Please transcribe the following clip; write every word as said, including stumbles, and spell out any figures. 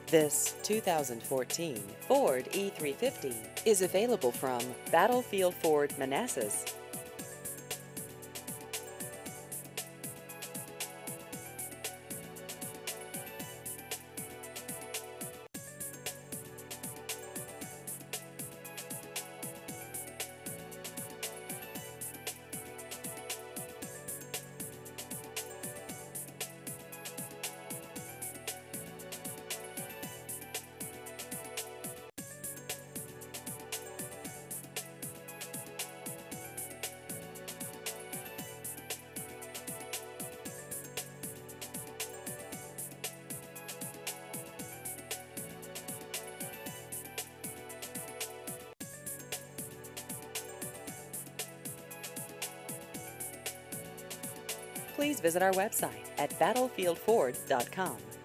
This two thousand fourteen Ford E three fifty is available from Battlefield Ford Manassas. Please visit our website at battlefield ford dot com.